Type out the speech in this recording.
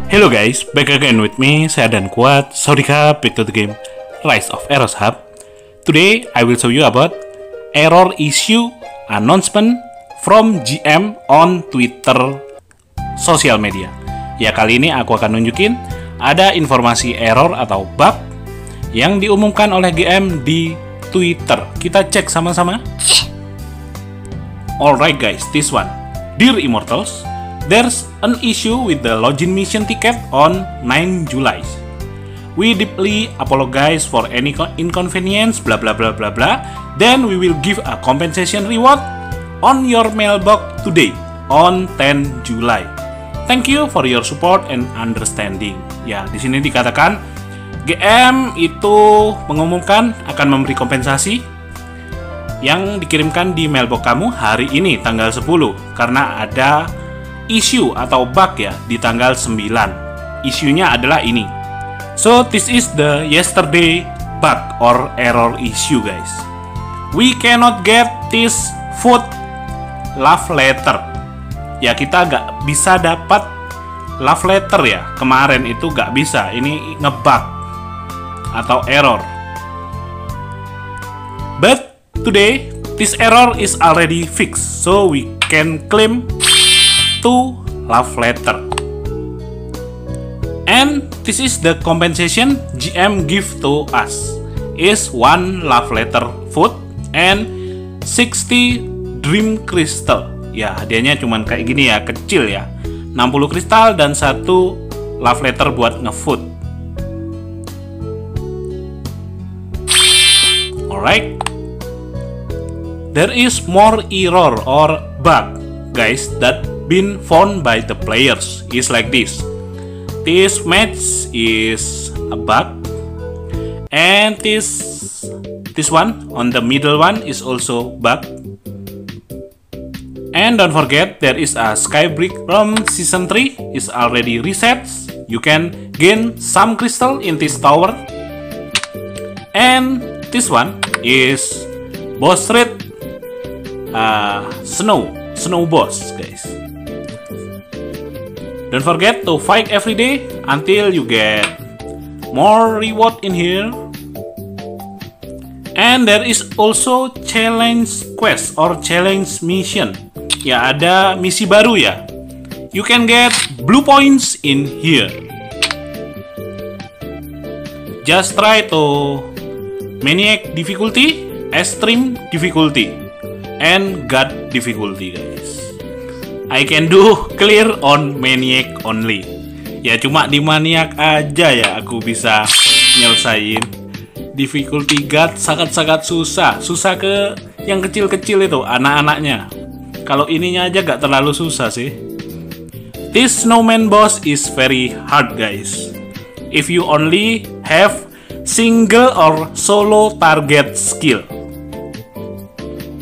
Hello guys, back again with me, saya Dan Kuat. Sawadika, back to the game Rise of Eros Hub. Today, I will show you about error issue announcement from GM on Twitter social media. Ya, kali ini aku akan nunjukin ada informasi error atau bug yang diumumkan oleh GM di Twitter. Kita cek sama-sama. Alright guys, this one. Dear Immortals, there's an issue with the login mission ticket on 9 July. We deeply apologize for any inconvenience, blah blah blah blah blah. Then we will give a compensation reward on your mailbox today on 10 July. Thank you for your support and understanding. Ya, di sini dikatakan GM itu mengumumkan akan memberi kompensasi yang dikirimkan di mailbox kamu hari ini tanggal 10 karena ada issue atau bug ya di tanggal 9. Isunya adalah ini. So this is the yesterday bug or error issue guys. We cannot get this food love letter. Ya, kita nggak bisa dapat love letter ya. Kemarin itu nggak bisa. Ini ngebug atau error. But today this error is already fixed, so we can claim 2 love letter. And this is the compensation GM give to us is 1 love letter food and 60 dream crystal. Ya, hadiahnya cuman kayak gini ya, kecil ya. 60 kristal dan 1 love letter buat ngefood. Alright. There is more error or bug guys that been found by the players is like this. This match is a bug, and this one on the middle one is also bug. And don't forget there is a sky brick from season 3 is already reset. You can gain some crystal in this tower. And this one is boss raid snow boss guys. Don't forget to fight every day until you get more reward in here. And there is also challenge quest or challenge mission. Ya, ada misi baru ya. You can get blue points in here. Just try to maniac difficulty, extreme difficulty, and god difficulty guys. I can do clear on maniac only. Ya, cuma di maniac aja ya aku bisa nyelesain. Difficulty god sangat-sangat susah. Susah ke yang kecil-kecil itu, anak-anaknya. Kalau ininya aja gak terlalu susah sih. This snowman boss is very hard guys. If you only have single or solo target skill.